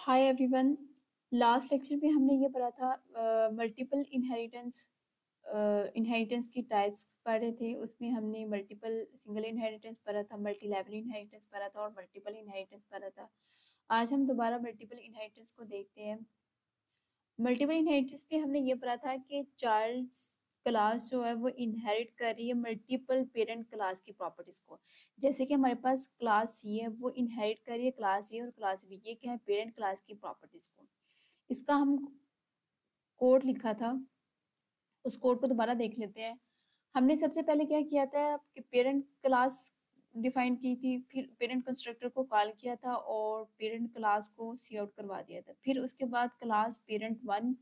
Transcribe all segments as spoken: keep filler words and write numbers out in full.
Hi everyone. Last lecture में हमने ये पढ़ा था मल्टीपल इनहेरिटेंस इनहेरिटेंस की टाइप्स पढ़े थे। उसमें हमने मल्टीपल सिंगल इनहेरिटेंस पढ़ा था, मल्टी लेवल इनहेरिटेंस पढ़ा था और मल्टीपल इनहेरिटेंस पढ़ा था। आज हम दोबारा मल्टीपल इनहेरिटेंस को देखते हैं। मल्टीपल इनहेरिटेंस में हमने ये पढ़ा था कि चाइल्ड क्लास जो है वो इनहेरिट कर रही है मल्टीपल पेरेंट क्लास की प्रॉपर्टीज को। जैसे कि हमारे पास क्लास सी है, वो इनहेरिट कर रही है क्लास ए और क्लास बी, ये क्या है, पेरेंट क्लास की प्रॉपर्टीज को। इसका हम कोड लिखा था, उस कोड को दोबारा देख लेते हैं। हमने सबसे पहले क्या किया था कि पेरेंट क्लास डिफाइन की थी, फिर पेरेंट कंस्ट्रक्टर को कॉल किया था और पेरेंट क्लास को सी आउट करवा दिया था। फिर उसके बाद क्लास पेरेंट वन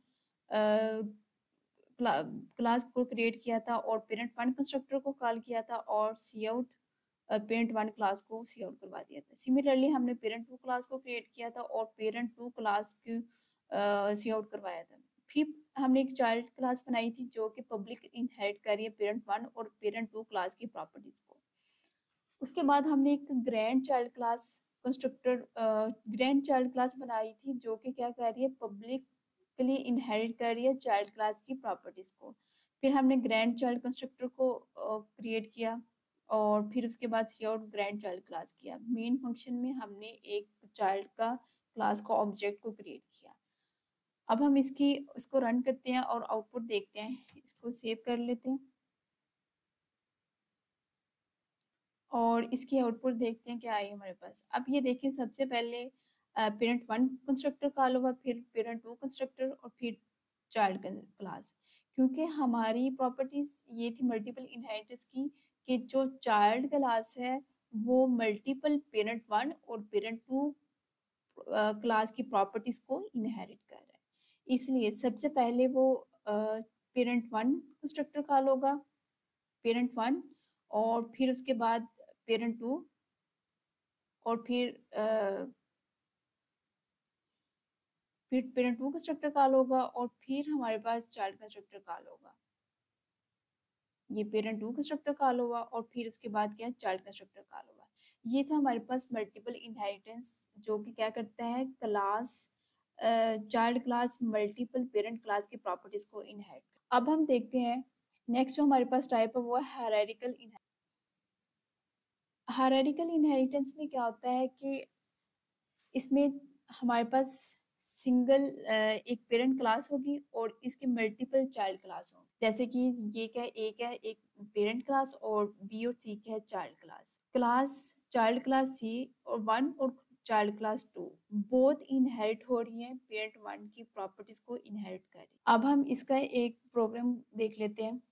क्ला, क्लास को क्रिएट किया था और पेरेंट वन कंस्ट्रक्टर को कॉल किया था और C out parent one class को सी आउट करवा दिया था। सिमिलरली हमने पेरेंट टू क्लास को क्रिएट किया था और पेरेंट टू क्लास की सी आउट करवाया था। फिर हमने एक चाइल्ड क्लास बनाई थी जो कि पब्लिक इनहेरिट कर रही है पेरेंट वन और पेरेंट टू क्लास की प्रॉपर्टीज को। उसके बाद हमने एक grand child class constructor grand child class बनाई थी जो कि क्या कर रही है, पब्लिकली इनहेरिट कर रही है चाइल्ड क्लास की प्रॉपर्टीज को। फिर हमने ग्रैंड चाइल्ड कंस्ट्रक्टर को क्रिएट uh, किया और फिर उसके बाद C out grand child class किया। मेन फंक्शन में हमने एक चाइल्ड का क्लास का ऑब्जेक्ट को क्रिएट किया। अब हम इसकी इसको रन करते हैं और आउटपुट देखते हैं। इसको सेव कर लेते हैं और इसकी आउटपुट देखते हैं क्या आई हमारे पास। अब ये देखें, सबसे पहले पेरेंट वन कंस्ट्रक्टर कॉल हुआ, फिर पेरेंट टू कंस्ट्रक्टर और फिर चाइल्ड क्लास। क्योंकि हमारी प्रॉपर्टीज ये थी मल्टीपल इनहेरिटेंस की कि जो चाइल्ड क्लास है वो मल्टीपल पेरेंट वन और पेरेंट टू क्लास की प्रॉपर्टीज को इनहेरिट कर रहा है। इसलिए सबसे पहले वो पेरेंट वन कंस्ट्रक्टर कॉल होगा, पेरेंट वन, और फिर उसके बाद पेरेंट टू, और फिर uh, फिर पेरेंट टू कंस्ट्रक्टर कॉल होगा और फिर हमारे पास चाइल्ड कंस्ट्रक्टर कॉल होगा। ये पेरेंट टू कंस्ट्रक्टर कॉल हुआ और फिर उसके बाद क्या, चाइल्ड कंस्ट्रक्टर कॉल हुआ। ये था हमारे पास मल्टीपल इनहेरिटेंस जो कि क्या करता है, class child class multiple parent class की प्रॉपर्टीज को इनहेरिट। अब हम देखते हैं नेक्स्ट जो हमारे पास टाइप है वो है हायरार्किकल इनहेरिटेंस। हायरार्किकल इनहेरिटेंस में क्या होता है कि इसमें हमारे पास सिंगल एक पेरेंट क्लास होगी और इसके मल्टीपल चाइल्ड क्लास होंगे। जैसे कि ये क्या है, एक है एक पेरेंट क्लास और बी और सी क्या है, child class. Class child class C और वन और child class two both inherit हो रही हैं, पेरेंट वन की प्रॉपर्टीज को इनहेरिट कर रही है। अब हम इसका एक प्रोग्राम देख लेते हैं।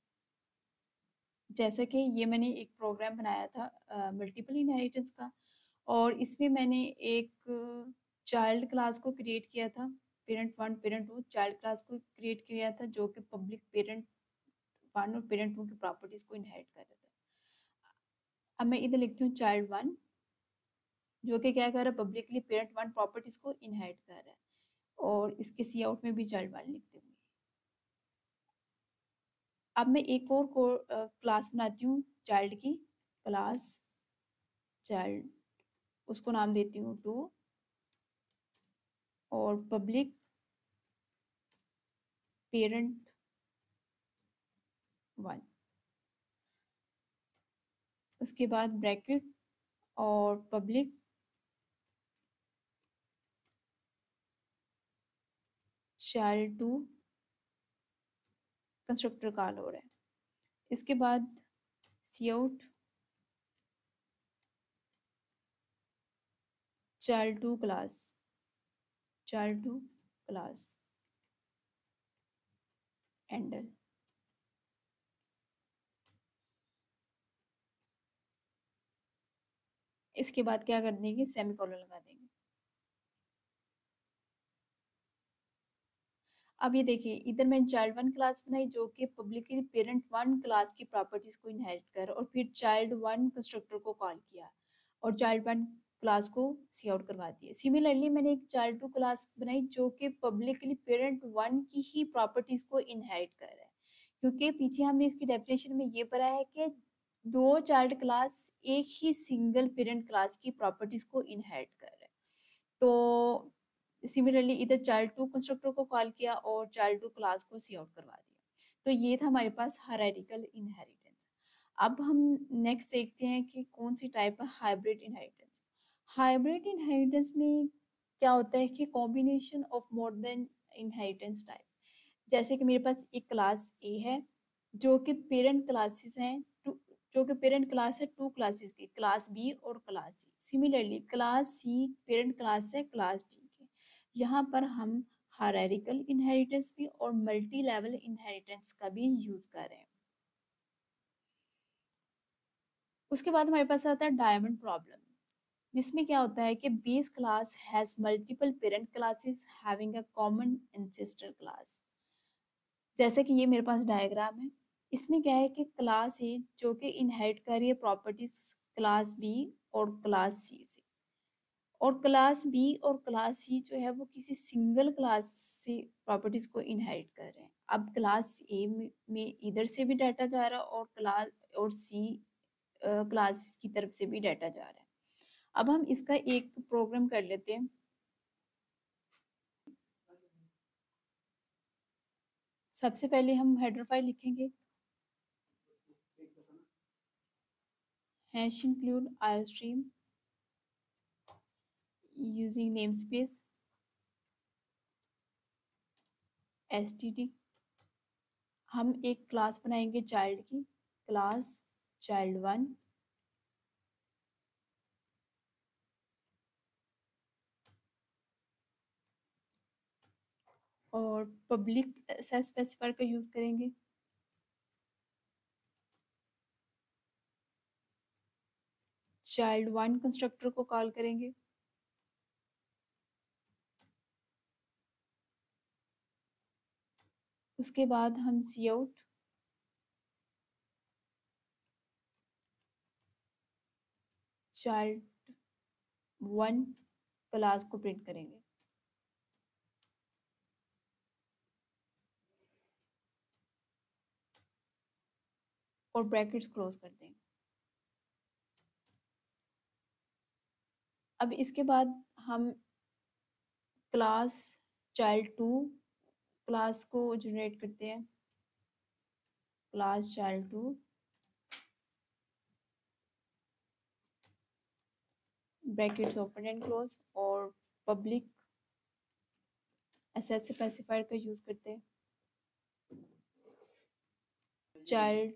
जैसे कि ये मैंने एक प्रोग्राम बनाया था मल्टीपल uh, इनहेरिटेंस का, और इसमें मैंने एक चाइल्ड क्लास को क्रिएट किया था, parent one parent two child class को क्रिएट किया था जो कि पब्लिक पेरेंट वन और पेरेंट टू की प्रॉपर्टीज को इनहेरिट कर रहा था। अब मैं इधर लिखती हूँ चाइल्ड वन जो कि क्या कर रहा है, पब्लिकली पेरेंट वन प्रॉपर्टीज को इनहेरिट कर रहा है, और इसके सी आउट में भी चाइल्ड वन लिख दूंगी। अब मैं एक और क्लास बनाती हूँ चाइल्ड की, क्लास चाइल्ड, उसको नाम देती हूँ टू, और पब्लिक पेरेंट वन, उसके बाद ब्रैकेट और public child two constructor call हो रहा है। इसके बाद C out child two class, child two class endl. इसके बाद क्या कर देंगे, सेमीकोलन लगा देंगे। अब ये देखिए, इधर मैंने चाइल्ड वन क्लास बनाई जो कि पब्लिकली पेरेंट वन क्लास की प्रॉपर्टीज को इनहेरिट कर, और फिर चाइल्ड वन कंस्ट्रक्टर को कॉल किया और चाइल्ड वन क्लास को सी आउट करवा दिया। सिमिलरली मैंने एक चाइल्ड टू क्लास बनाई जो कि पब्लिकली पेरेंट वन की ही प्रॉपर्टीज को इनहेरिट कर रहा है, क्योंकि पीछे हमने इसकी डेफिनेशन में ये पढ़ा है कि दो चाइल्ड क्लास एक ही सिंगल पेरेंट क्लास की प्रॉपर्टीज को इनहेरिट कर रहे हैं। तो सिमिलरली इधर चाइल्ड टू कंस्ट्रक्टर को कॉल किया और चाइल्ड टू क्लास को सी आउट करवा दिया। तो ये था हमारे पास हायरार्किकल इनहेरिटेंस। अब हम नेक्स्ट देखते हैं कि कौन सी टाइप है हाइब्रिड इनहेरिटेंस। हाइब्रिड इनहेरिटेंस में क्या होता है कि combination of more than inheritance type. जैसे कि मेरे पास एक क्लास ए है जो कि पेरेंट क्लासेस हैं, जो कि पेरेंट क्लास है टू क्लासेस की, क्लास बी और class C. Similarly class C parent class है क्लास डी के। यहाँ पर हम हायरार्किकल इनहेरिटेंस भी और मल्टी लेवल इनहेरिटेंस का भी यूज कर रहे हैं। उसके बाद हमारे पास आता है डायमंड प्रॉब्लम, जिसमें क्या होता है कि base class has multiple parent classes having a common ancestor class. जैसे कि ये मेरे पास डायग्राम है, इसमें क्या है कि क्लास ए जो कि इनहेरिट कर रही है प्रॉपर्टीज क्लास बी और क्लास सी से, और क्लास बी और क्लास सी जो है वो किसी सिंगल क्लास से प्रॉपर्टीज को इनहेरिट कर रहे हैं। अब क्लास ए में इधर से भी डाटा जा रहा है और क्लास और सी क्लास की तरफ से भी डाटा जा रहा है। अब हम इसका एक प्रोग्राम कर लेते हैं। सबसे पहले हम हेडर फाइल लिखेंगे, hash include iostream using namespace std। हम एक क्लास बनाएंगे चाइल्ड की, क्लास चाइल्ड वन, और पब्लिक स्पेसिफायर का यूज करेंगे। चाइल्ड वन कंस्ट्रक्टर को कॉल करेंगे। उसके बाद हम C out child one class को प्रिंट करेंगे। और ब्रैकेट्स क्लोज कर देंगे। अब इसके बाद हम क्लास चाइल्ड टू क्लास को जनरेट करते हैं, class child two brackets open and close, और पब्लिक एसएस स्पेसिफायर का यूज करते हैं। चाइल्ड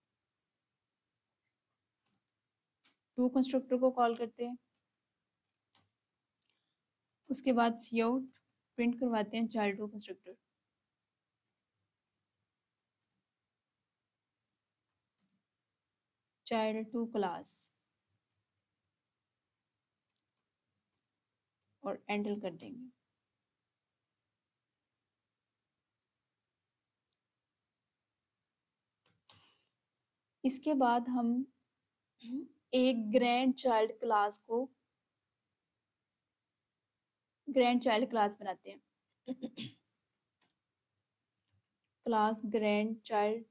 टू कंस्ट्रक्टर को कॉल करते हैं। उसके बाद सी आउट प्रिंट करवाते हैं child two constructor. Child two class और एंटर कर देंगे। इसके बाद हम एक ग्रैंड चाइल्ड क्लास को ग्रैंड चाइल्ड क्लास बनाते हैं। क्लास ग्रैंड चाइल्ड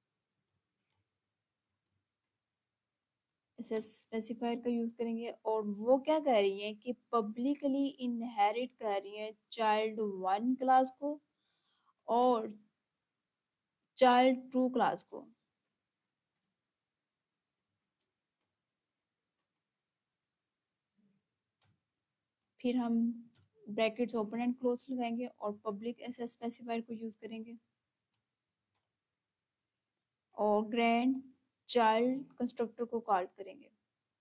स्पेसिफायर का यूज करेंगे, और वो क्या कर रही है कि पब्लिकली इनहेरिट कर रही है चाइल्ड वन क्लास को और चाइल्ड टू क्लास को। फिर हम ब्रैकेट्स ओपन एंड क्लोज लगाएंगे और पब्लिक एस स्पेसिफायर को यूज करेंगे, और ग्रैंड चाइल्ड कंस्ट्रक्टर को कॉल करेंगे।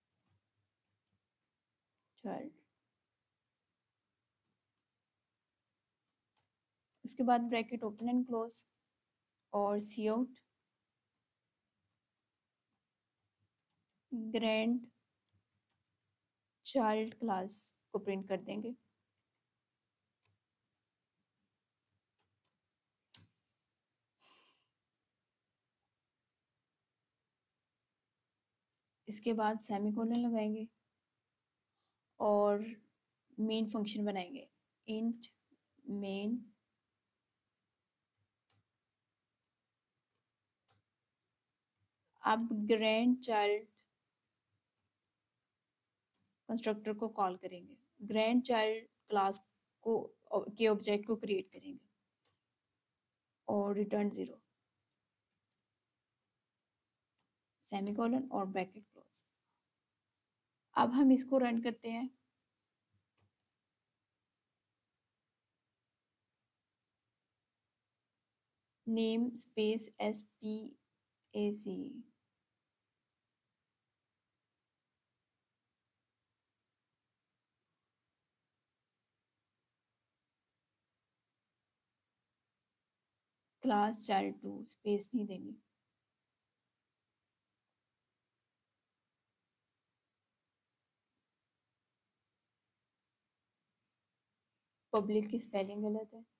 चाइल्ड, उसके बाद ब्रैकेट ओपन एंड क्लोज और C out grand child class को प्रिंट कर देंगे। इसके बाद सेमीकोलन लगाएंगे और मेन फंक्शन बनाएंगे, इंट मेन अब ग्रैंड चाइल्ड कंस्ट्रक्टर को कॉल करेंगे। ग्रैंड चाइल्ड क्लास को के ऑब्जेक्ट को क्रिएट करेंगे और रिटर्न ज़ीरो, सेमीकोलन और ब्रैकेट क्लोज। अब हम इसको रन करते हैं। Name space S P A C, class child two, space नहीं देनी। पब्लिक की स्पेलिंग गलत है।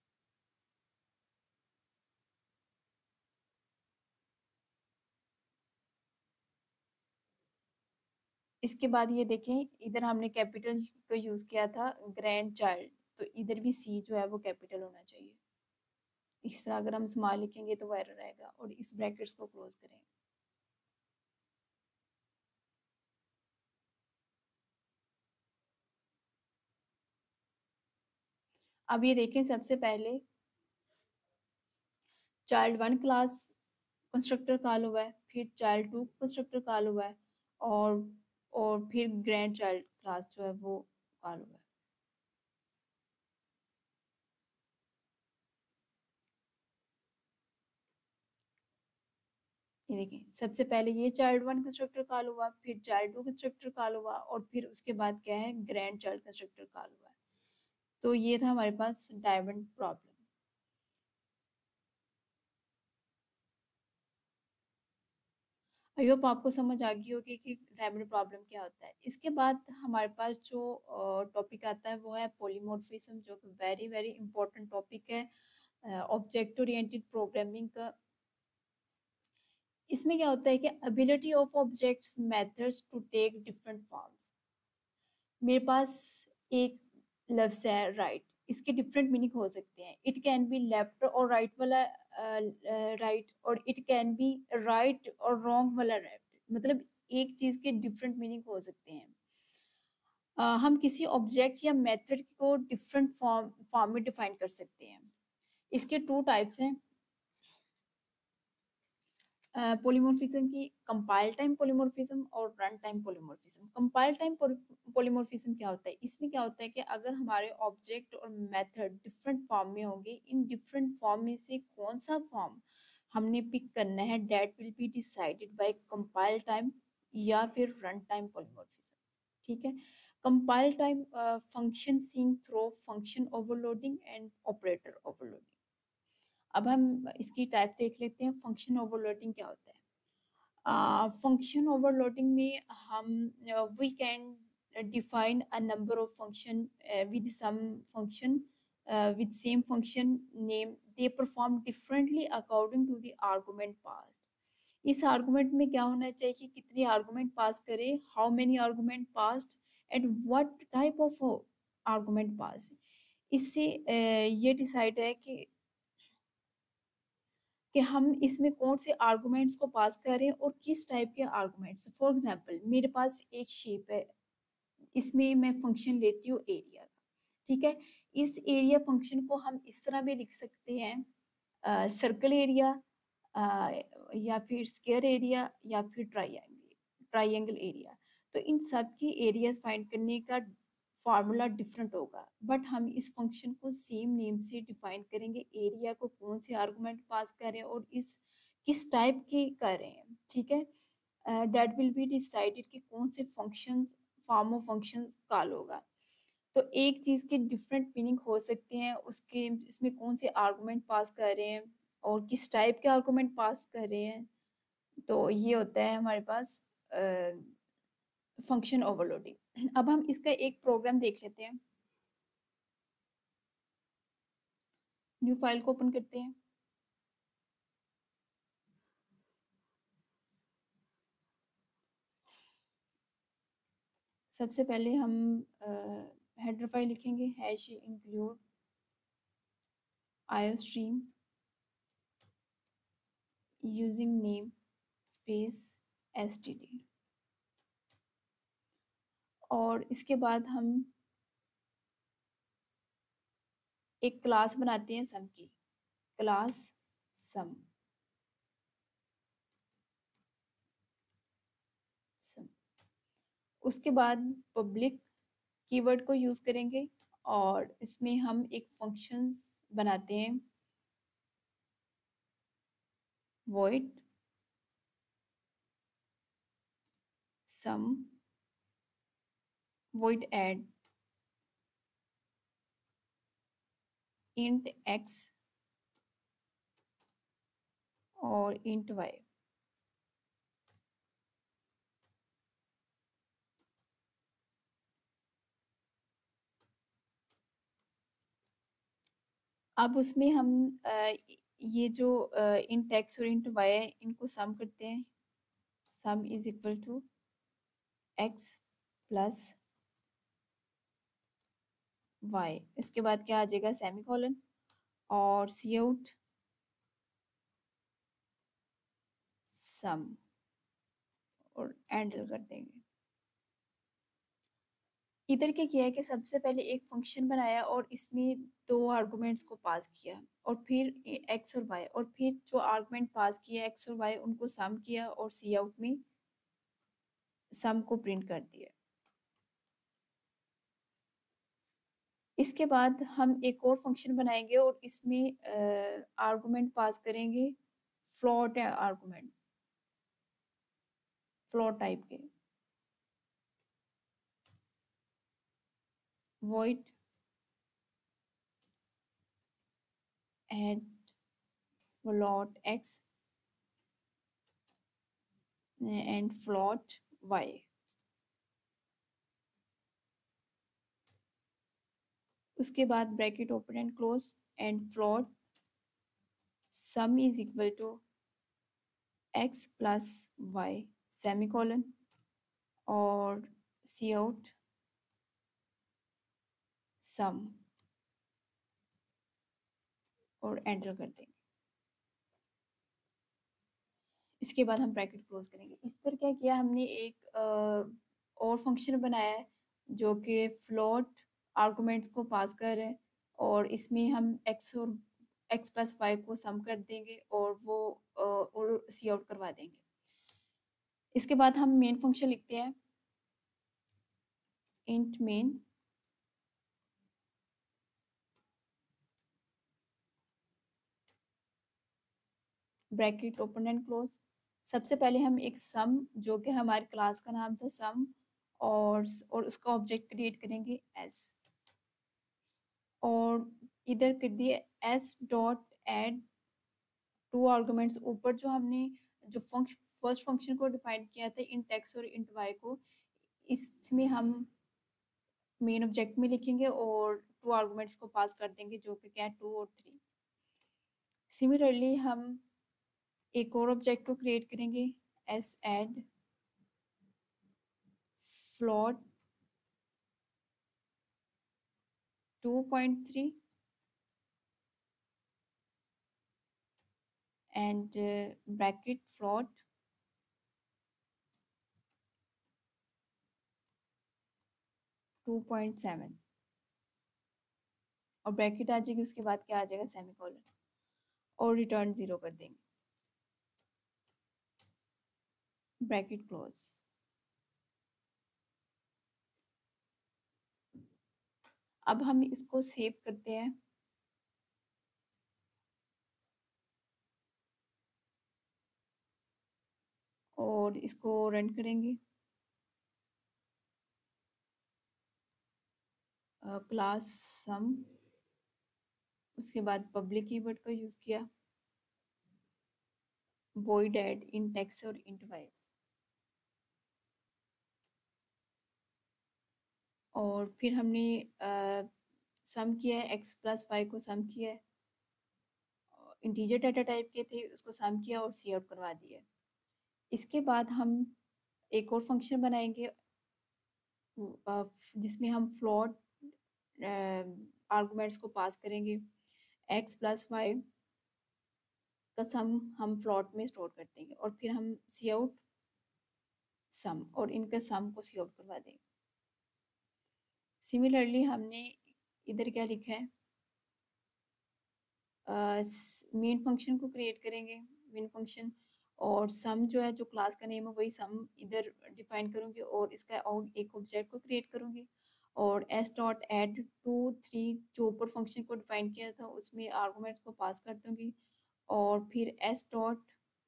इसके बाद ये देखें, इधर हमने कैपिटल को यूज़ किया था ग्रैंड चाइल्ड, तो इधर भी सी जो है वो कैपिटल होना चाहिए। इस तरह अगर हम स्मॉल लिखेंगे तो वो एरर आएगा, और इस ब्रैकेट्स को क्लोज करें। अब ये देखें, सबसे पहले child one class constructor call हुआ है, फिर चाइल्ड टू कंस्ट्रक्टर कॉल हुआ है, और और फिर ग्रैंड चाइल्ड क्लास जो है वो कॉल हुआ है। ये देखें, सबसे पहले ये चाइल्ड वन कंस्ट्रक्टर कॉल हुआ, फिर चाइल्ड टू कंस्ट्रक्टर कॉल हुआ, और फिर उसके बाद क्या है, ग्रैंड चाइल्ड कंस्ट्रक्टर कॉल हुआ है। तो ये था हमारे पास डायमंड प्रॉब्लम। आई होप आपको समझ आ गई होगी कि डायमंड प्रॉब्लम क्या होता है। इसके बाद हमारे पास जो टॉपिक आता है वो है पॉलीमॉर्फिज्म, जो कि वेरी वेरी इंपॉर्टेंट टॉपिक है ऑब्जेक्ट ओरिएंटेड प्रोग्रामिंग का। इसमें क्या होता है कि ability of objects methods to take different forms. मेरे पास एक लफ्ज है राइट, इसके डिफरेंट मीनिंग हो सकते हैं। इट कैन बी लेफ्ट और राइट वाला राइट, और इट कैन बी राइट और रॉन्ग वाला लेफ्ट, मतलब एक चीज के डिफरेंट मीनिंग हो सकते हैं। अ, हम किसी ऑब्जेक्ट या मेथड को डिफरेंट फॉर्म फॉर्म में डिफाइन कर सकते हैं। इसके टू टाइप्स हैं पॉलीमॉर्फिज्म की, कंपाइल टाइम पॉलीमॉर्फिज्म और run time polymorphism. Compile time polymorphism क्या होता है, इसमें क्या होता है कि अगर हमारे ऑब्जेक्ट और मेथड डिफरेंट फॉर्म में होंगे, इन डिफरेंट फॉर्म में से कौन सा फॉर्म हमने पिक करना है, that will be decided by compile time या फिर रन टाइम पॉलीमॉर्फिज्म। ठीक है। Compile time function seeing through function overloading and operator overloading. अब हम इसकी टाइप देख लेते हैं, फंक्शन ओवरलोडिंग क्या होता है। फंक्शन uh, ओवरलोडिंग में हम we can define a number of function uh, with some function uh, with same function name, they perform differently according to the argument passed। इस आर्गुमेंट में क्या होना चाहिए कि कितनी आर्गुमेंट पास करे, how many argument passed and what type of argument pass. इससे uh, ये डिसाइड है कि कि हम इसमें कौन से आर्गुमेंट्स को पास करें और किस टाइप के आर्गुमेंट्स। फॉर एग्जांपल, मेरे पास एक शेप है, इसमें मैं फंक्शन लेती हूँ एरिया का। ठीक है। इस एरिया फंक्शन को हम इस तरह भी लिख सकते हैं, सर्कल एरिया, या फिर स्क्वायर एरिया, या फिर ट्राइंगल ट्राइंगल एरिया। तो इन सब की एरियाज फाइंड करने का फार्मूला डिफरेंट होगा, बट हम इस फंक्शन को सेम नेम से डिफाइन करेंगे, एरिया को कौन से आर्गुमेंट पास करें और इस किस टाइप के कर रहे हैं। ठीक है। दैट विल बी डिसाइडेड कि कौन से function form of function call होगा। तो एक चीज़ के डिफरेंट मीनिंग हो सकते हैं, उसके इसमें कौन से आर्गुमेंट पास कर रहे हैं और किस टाइप के आर्गुमेंट पास कर रहे हैं। तो ये होता है हमारे पास फंक्शन ओवरलोडिंग। अब हम इसका एक प्रोग्राम देख लेते हैं। न्यू फाइल को ओपन करते हैं। सबसे पहले हम हेडर फाइल लिखेंगे, hash include iostream using name space STD, और इसके बाद हम एक क्लास बनाते हैं सम की, क्लास सम सम उसके बाद पब्लिक कीवर्ड को यूज़ करेंगे और इसमें हम एक फंक्शंस बनाते हैं, void sum, void add int x और int y। अब उसमें हम अ, ये जो int x और int y है इनको सम करते हैं, sum is equal to x plus y। इसके बाद क्या आ जाएगा, सेमी कॉलन और सी आउट सम और एंटर कर देंगे। इधर क्या किया है कि सबसे पहले एक फंक्शन बनाया और इसमें दो आर्गुमेंट्स को पास किया और फिर एक्स और वाई, और फिर जो आर्गुमेंट पास किया एक्स और वाई उनको सम किया और सी आउट में सम को प्रिंट कर दिया। इसके बाद हम एक और फंक्शन बनाएंगे और इसमें आर्गुमेंट पास करेंगे, फ्लोट आर्गुमेंट, फ्लोट टाइप के, void add float x and float y। उसके बाद bracket open and close and float sum is equal to X plus Y semicolon और सी आउट सम और enter कर देंगे। इसके बाद हम ब्रैकेट क्लोज करेंगे। इस पर क्या किया हमने, एक आ, और फंक्शन बनाया है जो कि फ्लोट आर्गुमेंट्स को पास कर रहे हैं और इसमें हम एक्स और एक्स प्लस वाई को सम कर देंगे और वो आ, और सी आउट करवा देंगे। इसके बाद हम मेन फंक्शन लिखते हैं, int main bracket open and close. सबसे पहले हम एक सम जो कि हमारी क्लास का नाम था सम और और उसका ऑब्जेक्ट क्रिएट करेंगे एस, और इधर कर दिए S dot add two arguments. ऊपर जो हमने जो फंक्शन फर्स्ट फंक्शन को डिफाइन किया था इंट एक्स और इंट वाई को, इसमें हम मेन ऑब्जेक्ट में लिखेंगे और टू आर्गुमेंट्स को पास कर देंगे जो कि क्या है टू और थ्री। सिमिलरली हम एक और ऑब्जेक्ट को क्रिएट करेंगे, S add float two point three and uh, bracket float two point seven और ब्रैकेट आ जाएगी। उसके बाद क्या आ जाएगा, सेमी कॉलन और रिटर्न जीरो कर देंगे, ब्रैकेट क्लोज। अब हम इसको सेव करते हैं और इसको रन करेंगे। क्लास सम, उसके बाद पब्लिक कीवर्ड का यूज़ किया, void add int x और int y, और फिर हमने सम किया है एक्स प्लस वाई को सम किया है, इंटीजर डाटा टाइप के थे उसको सम किया और सी आउट करवा दिया। इसके बाद हम एक और फंक्शन बनाएंगे जिसमें हम फ्लोट आर्गुमेंट्स को पास करेंगे, एक्स प्लस वाई का सम हम फ्लोट में स्टोर कर देंगे और फिर हम सी आउट सम और इनके सम को सी आउट करवा देंगे। सिमिलरली हमने इधर क्या लिखा है, मेन फंक्शन को क्रिएट करेंगे, मेन फंक्शन, और सम जो है जो क्लास का नेम है वही सम इधर डिफाइन करूँगी और इसका और एक ऑब्जेक्ट को क्रिएट करूँगी और S dot add two three जो ऊपर फंक्शन को डिफाइन किया था उसमें आर्गूमेंट्स को पास कर दूँगी और फिर S dot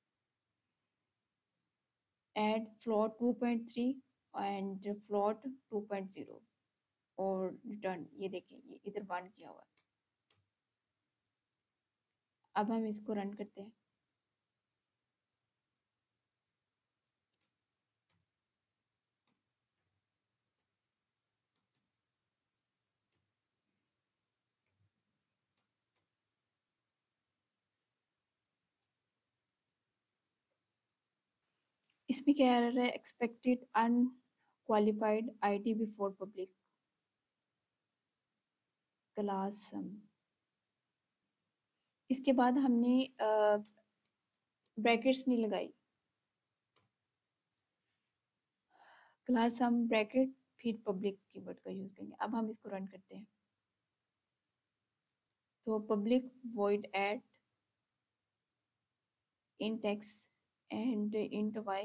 add float two point three and float two point zero और रिटर्न, ये देखें ये इधर वन किया हुआ है। अब हम इसको रन करते हैं। इसमें क्या आ रहा है, expected unqualified ID before public class sum. इसके बाद हमने ब्रैकेट्स नहीं लगाई, क्लास सम ब्रैकेट फिर पब्लिक कीवर्ड का यूज करेंगे। अब हम इसको रन करते हैं तो public void add int x and int y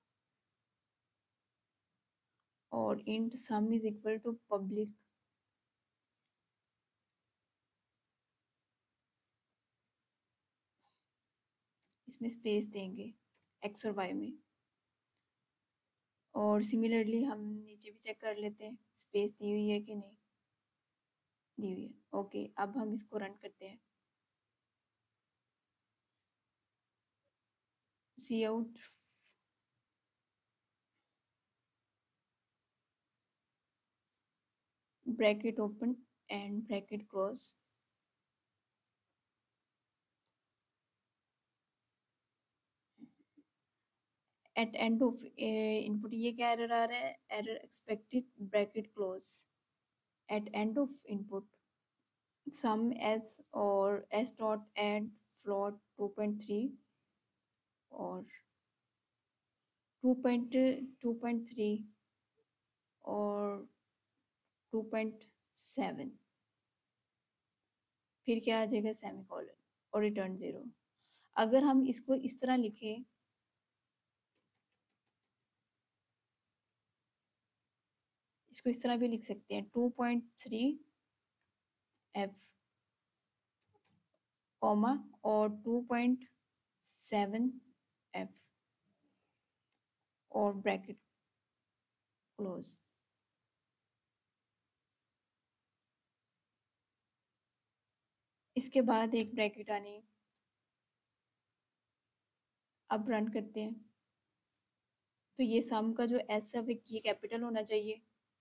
और int sum is equal to public इसमें स्पेस देंगे x और y में, और सिमिलरली हम नीचे भी चेक कर लेते हैं स्पेस दी हुई है कि नहीं दी हुई है। ओके, अब हम इसको रन करते हैं। C out bracket open and bracket close, at end of input ये क्या एरर आ रहा है, error expected bracket close at end of input sum S और S dot add float two point three और two point two point three और two point seven, फिर क्या आ जाएगा सेमी कॉलन और रिटर्न ज़ीरो। अगर हम इसको इस तरह लिखें, इसको इस तरह भी लिख सकते हैं two point three F comma और टू पॉइंट सेवन एफ और ब्रैकेट क्लोज। इसके बाद एक ब्रैकेट आनी, अब रन करते हैं तो ये सम का जो एस है ये कैपिटल होना चाहिए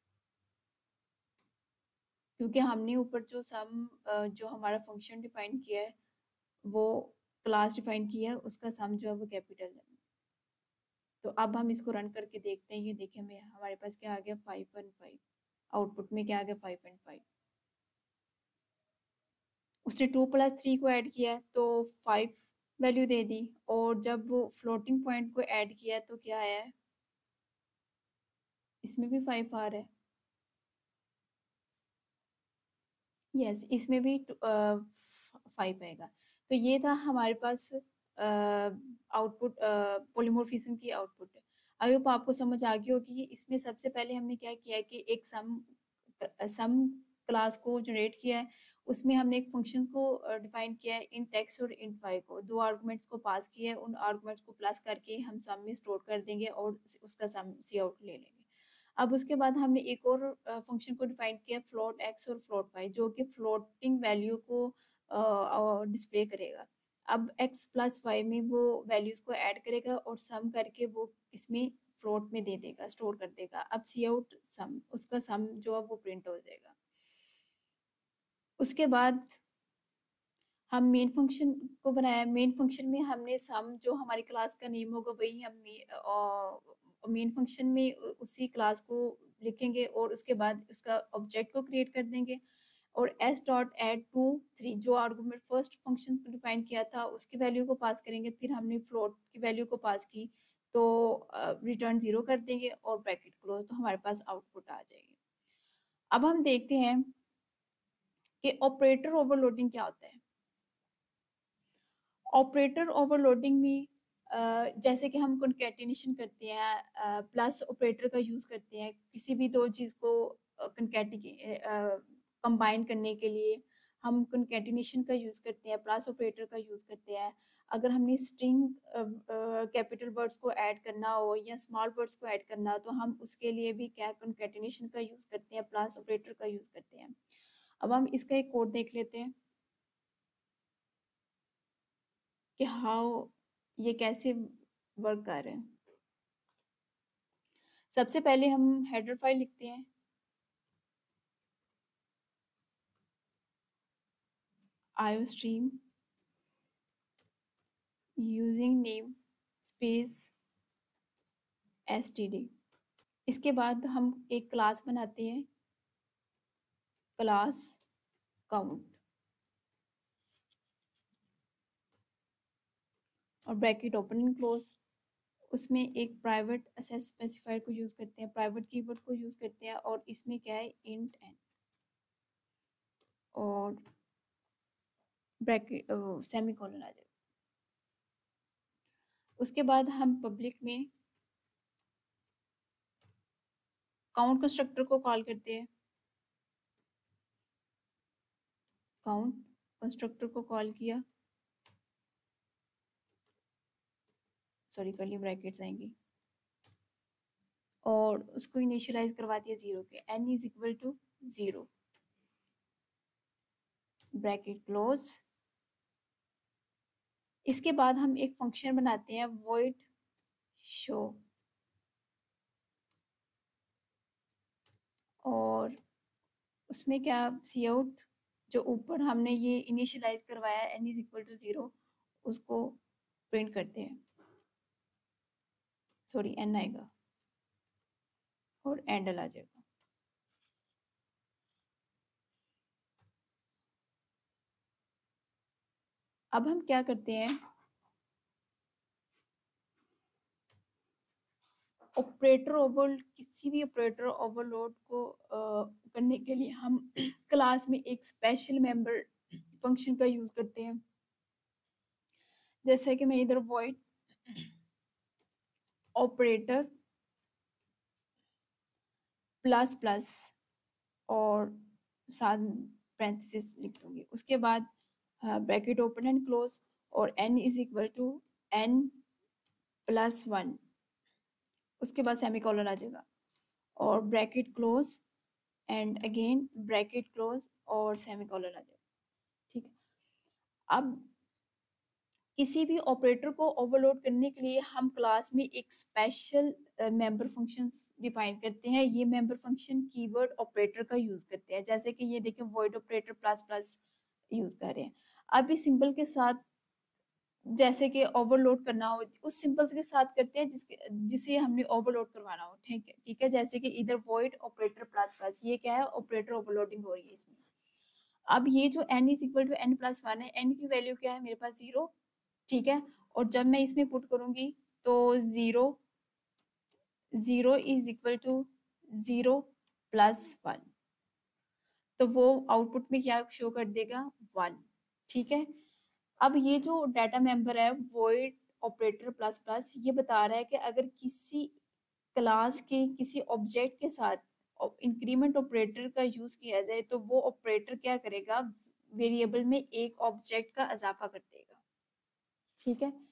क्योंकि हमने ऊपर जो सम जो हमारा फंक्शन डिफाइन किया है वो क्लास डिफाइन किया है उसका सम जो है वो कैपिटल है। तो अब हम इसको रन करके देखते हैं, ये देखें हमें हमारे पास क्या आ गया फाइव पॉइंट फाइव, आउटपुट में क्या आ गया फाइव पॉइंट फाइव। उसने टू प्लस थ्री को ऐड किया तो फाइव वैल्यू दे दी और जब फ्लोटिंग पॉइंट को ऐड किया तो क्या आया है, इसमें भी फाइव आ रहा है। यस, इसमें भी फाइव आएगा। तो ये था हमारे पास आउटपुट पॉलीमॉर्फिज्म की आउटपुट। आई होप आपको समझ आ गई होगी। इसमें सबसे पहले हमने क्या किया कि एक सम सम क्लास को जनरेट किया है, उसमें हमने एक फंक्शन को डिफाइन किया है इन टेक्स्ट और इन वाई को, दो आर्गुमेंट्स को पास किया है, उन आर्गुमेंट्स को प्लस करके हम सम में स्टोर कर देंगे और उसका सम सी आउट ले लेंगे। अब उसके बाद हमने एक और फंक्शन को डिफाइन किया फ्लोट एक्स और फ्लोट वाई जो कि फ्लोटिंग वैल्यू को डिस्प्ले करेगा। अब x प्लस वाई में वो वैल्यूज को ऐड करेगा और सम करके वो इसमें फ्लोट में दे देगा, स्टोर कर देगा। अब सी आउट सम, उसका सम जो है वो प्रिंट हो जाएगा। उसके बाद हम मेन फंक्शन को बनाया, मेन फंक्शन में हमने सम जो हमारी क्लास का नेम होगा वही हम मेन फंक्शन में उसी क्लास को लिखेंगे और उसके बाद उसका ऑब्जेक्ट को क्रिएट कर देंगे और S dot add two three जो आर्गूमेंट फर्स्ट फंक्शन को डिफाइन किया था उसकी वैल्यू को पास करेंगे, फिर हमने फ्लोट की वैल्यू को पास की तो रिटर्न uh, ज़ीरो कर देंगे और ब्रैकेट क्लोज, तो हमारे पास आउटपुट आ जाएगी। अब हम देखते हैं कि ऑपरेटर ओवरलोडिंग क्या होता है। ऑपरेटर ओवरलोडिंग में अ, जैसे कि हम कॉन्केटिनेशन करते हैं, प्लस ऑपरेटर का यूज़ करते हैं किसी भी दो चीज़ को कॉन्केटी कंबाइन करने के लिए हम कॉन्केटिनेशन का यूज़ करते हैं, प्लस ऑपरेटर का यूज़ करते हैं। अगर हमने स्ट्रिंग कैपिटल वर्ड्स को ऐड करना हो या स्मॉल वर्ड्स को ऐड करना हो तो हम उसके लिए भी क्या कॉन्केटिनेशन का यूज़ करते हैं, प्लस ऑपरेटर का यूज़ करते हैं। अब हम इसका एक कोड देख लेते हैं कि हाउ ये कैसे वर्क कर रहे हैं। सबसे पहले हम हेडर फाइल लिखते हैं, iostream using name space STD. इसके बाद हम एक क्लास बनाते हैं, क्लास काउंट, और ब्रैकेट ओपन एंड क्लोज। उसमें एक प्राइवेट एक्सेस स्पेसिफायर को यूज़ करते हैं, प्राइवेट कीवर्ड को यूज़ करते हैं, और इसमें क्या है इंट एन, और ब्रैकेट सेमी कॉलन आ जाएगा। उसके बाद हम पब्लिक में काउंट कंस्ट्रक्टर को कॉल करते हैं, काउंट कंस्ट्रक्टर को कॉल किया, सॉरी कर्ली ब्रैकेट्स आएंगी, और उसको इनिशियलाइज करवा दिया जीरो के, n is equal to zero, bracket close. इसके बाद हम एक फंक्शन बनाते हैं void show, और उसमें क्या सी आउट जो ऊपर हमने ये इनिशियलाइज करवाया n is equal to zero उसको प्रिंट करते हैं, सॉरी एन आएगा और एंडल आ जाएगा। अब हम क्या करते हैं, ऑपरेटर ओवर किसी भी ऑपरेटर ओवरलोड को आ, करने के लिए हम क्लास में एक स्पेशल मेंबर फंक्शन का यूज करते हैं। जैसे कि मैं इधर void ऑपरेटर प्लस प्लस और साथ पैरेंथेसिस लिख दूंगी, उसके बाद ब्रैकेट ओपन एंड क्लोज, और n is equal to n plus one, उसके बाद सेमी कॉलन आ जाएगा, और bracket close and again bracket close और सेमी कॉलन आ जाएगा। ठीक है, अब किसी भी ऑपरेटर को ओवरलोड करने के लिए हम क्लास में एक स्पेशल मेंबर फंक्शंस डिफाइन करते हैं। ये मेंबर फंक्शन कीवर्ड ऑपरेटर का यूज करते हैं, जैसे कि ये देखें void operator plus plus use कर रहे हैं। अब इस सिंबल के साथ जैसे कि ओवरलोड करना हो उस सिंबल के साथ करते हैं जिसके जिसे हमने ओवरलोड करवाना हो। ठीक है ठीक है, जैसे कि इधर void ऑपरेटर प्लस प्लस, ये क्या है ऑपरेटर ओवरलोडिंग हो रही है इसमें। अब ये जो n is equal to n plus one है, n की वैल्यू क्या है मेरे पास जीरो, ठीक है, और जब मैं इसमें पुट करूंगी तो zero zero is equal to zero plus one, तो वो आउटपुट में क्या शो कर देगा वन। ठीक है, अब ये जो डाटा मेंबर है void ऑपरेटर प्लस प्लस ये बता रहा है कि अगर किसी क्लास के किसी ऑब्जेक्ट के साथ इंक्रीमेंट ऑपरेटर का यूज किया जाए तो वो ऑपरेटर क्या करेगा, वेरिएबल में एक ऑब्जेक्ट का इजाफा कर देगा। ठीक है,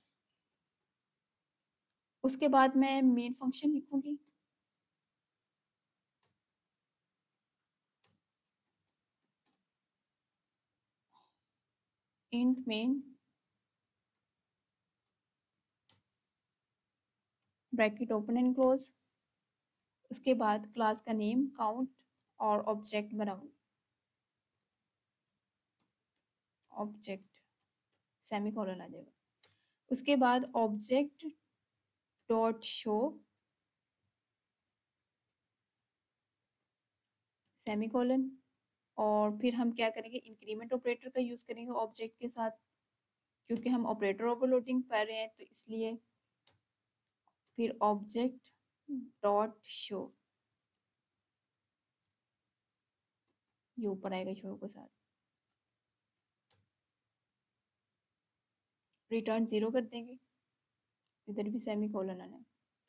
उसके बाद मैं मेन फंक्शन लिखूंगी, int main bracket open and close, उसके बाद क्लास का नेम काउंट और ऑब्जेक्ट बनाऊंगी, ऑब्जेक्ट सेमी कॉलन आ जाएगा। उसके बाद object dot show semicolon, और फिर हम क्या करेंगे इंक्रीमेंट ऑपरेटर का यूज करेंगे ऑब्जेक्ट के साथ, क्योंकि हम ऑपरेटर ओवरलोडिंग कर रहे हैं तो इसलिए। फिर ऑब्जेक्ट डॉट शो, ये ऊपर आएगा शो के साथ, रिटर्न ज़ीरो कर देंगे, इधर भी सेमी कोलन आना है,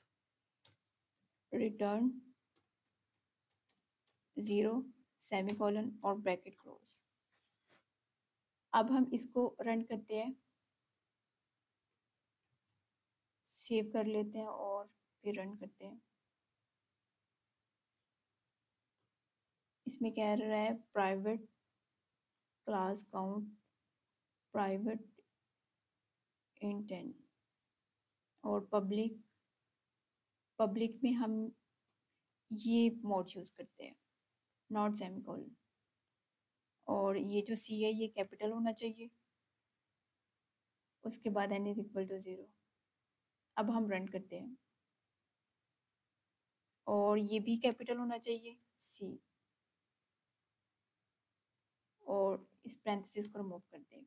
रिटर्न ज़ीरो सेमी कोलन और ब्रैकेट क्लोज। अब हम इसको रन करते हैं, सेव कर लेते हैं और फिर रन करते हैं। इसमें कह रहा है private class count private intent और पब्लिक पब्लिक में हम ये मोड चूज़ करते हैं, नॉट सेमीकोलन, और ये जो सी है ये कैपिटल होना चाहिए, उसके बाद n is equal to zero. अब हम रन करते हैं और ये भी कैपिटल होना चाहिए सी, और इस पैरेंथेसिस को रिमूव कर देंगे,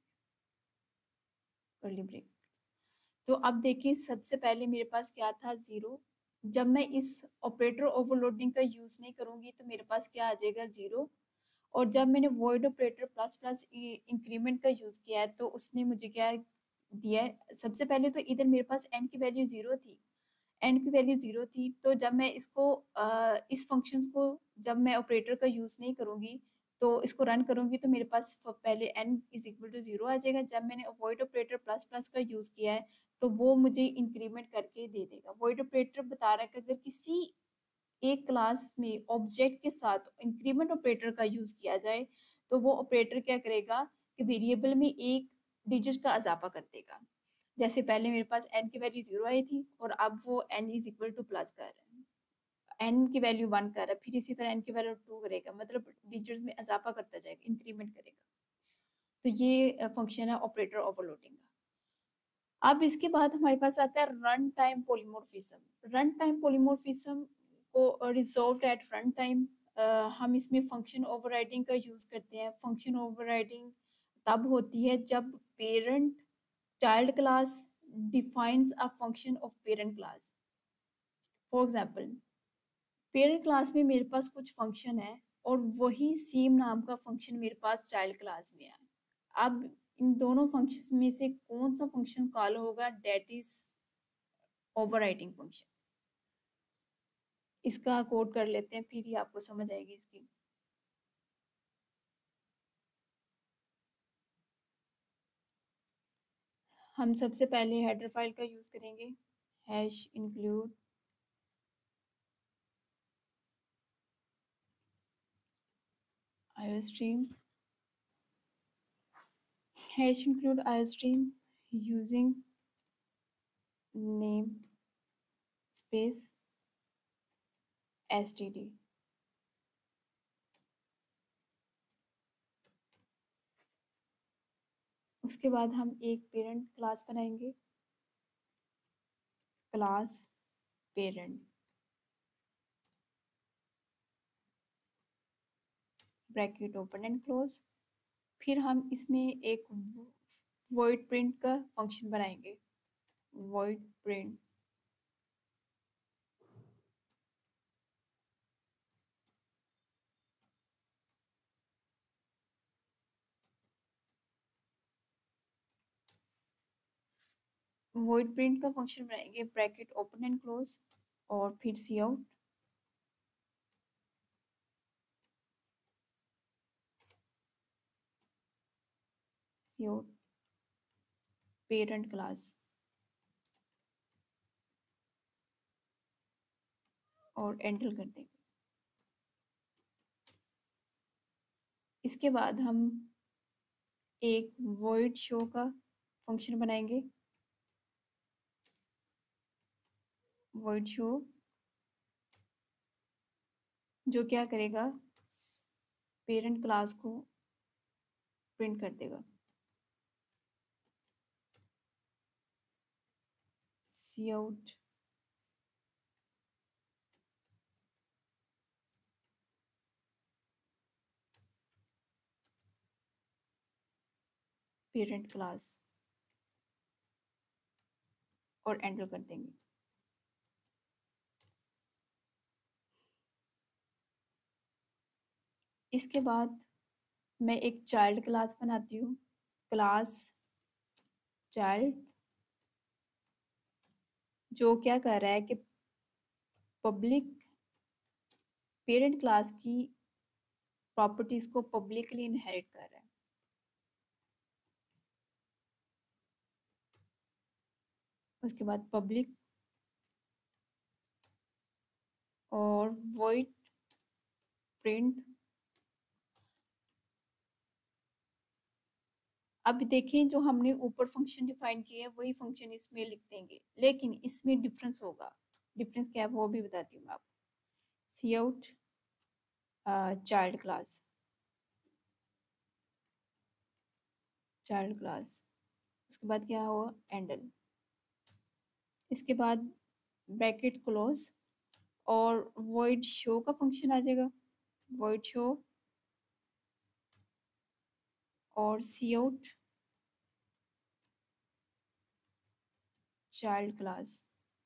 कर्ली ब्रेक। तो अब देखिए सबसे पहले मेरे पास क्या था ज़ीरो, जब मैं इस ऑपरेटर ओवरलोडिंग का यूज़ नहीं करूँगी तो मेरे पास क्या आ जाएगा ज़ीरो, और जब मैंने void operator plus plus increment का यूज़ किया है तो उसने मुझे क्या दिया है, सबसे पहले तो इधर मेरे पास एन की वैल्यू ज़ीरो थी, एन की वैल्यू ज़ीरो थी, तो जब मैं इसको आ, इस फंक्शंस को जब मैं ऑपरेटर का यूज़ नहीं करूँगी तो इसको रन करूँगी तो मेरे पास पहले n is equal to zero आ जाएगा। जब मैंने वॉइड ऑपरेटर प्लस प्लस का यूज़ किया है तो वो मुझे इंक्रीमेंट करके दे देगा। वॉइड ऑपरेटर बता रहा है कि अगर किसी एक क्लास में ऑब्जेक्ट के साथ इंक्रीमेंट ऑपरेटर का यूज़ किया जाए तो वो ऑपरेटर क्या करेगा कि वेरिएबल में एक डिजिट का इजाफा कर देगा। जैसे पहले मेरे पास n की वैल्यू जीरो आई थी और अब वो n is equal to plus कर रहा है, n की वैल्यू वन कर रहा है, फिर इसी तरह n की वैल्यू टू करेगा, मतलब डिजिट्स में इजाफा करता जाएगा, इंक्रीमेंट करेगा। तो ये फंक्शन है ऑपरेटर ओवरलोडिंग का। अब इसके बाद हमारे पास आता है run time polymorphism. Run time polymorphism को रिजॉल्व एट रन टाइम, हम इसमें फंक्शन ओवरराइडिंग का यूज करते हैं। फंक्शन ओवरराइडिंग तब होती है जब parent child class defines a function of parent class. For example, parent class में मेरे पास कुछ फंक्शन है और वही सेम नाम का फंक्शन मेरे पास चाइल्ड क्लास में है। अब इन दोनों फंक्शंस में से कौन सा फंक्शन कॉल होगा, डेट इज ओवरराइडिंग फंक्शन। इसका कोड कर लेते हैं, फिर ही आपको समझ आएगी इसकी। हम सबसे पहले हेडर फाइल का यूज करेंगे, hash include iostream, hash include iostream using name space std। उसके बाद हम एक पेरेंट क्लास बनाएंगे, class parent, bracket open and close. फिर हम इसमें एक वॉइड प्रिंट का फंक्शन बनाएंगे, वॉइड प्रिंट वॉइड प्रिंट का फंक्शन बनाएंगे, ब्रैकेट ओपन एंड क्लोज, और फिर C out C out parent class, और एंटर कर देंगे। इसके बाद हम एक वॉइड शो का फंक्शन बनाएंगे, वॉइड शो जो क्या करेगा, पेरेंट क्लास को प्रिंट कर देगा, सी आउट पेरेंट क्लास, और एंटर कर देंगे। इसके बाद मैं एक चाइल्ड क्लास बनाती हूँ, क्लास चाइल्ड जो क्या कर रहा है कि पब्लिक पेरेंट क्लास की प्रॉपर्टीज को पब्लिकली इनहेरिट कर रहा है। उसके बाद पब्लिक और वॉइड प्रिंट। अब देखें जो हमने ऊपर फंक्शन डिफाइन किए हैं वही फंक्शन इसमें लिख देंगे, लेकिन इसमें डिफरेंस होगा। डिफरेंस क्या है वो भी बताती हूँ मैं आपको। C out child class, child class, उसके बाद क्या होगा एंडल, इसके बाद ब्रैकेट क्लोज और वॉइड शो का फंक्शन आ जाएगा, वॉइड शो और सी आउट चाइल्ड क्लास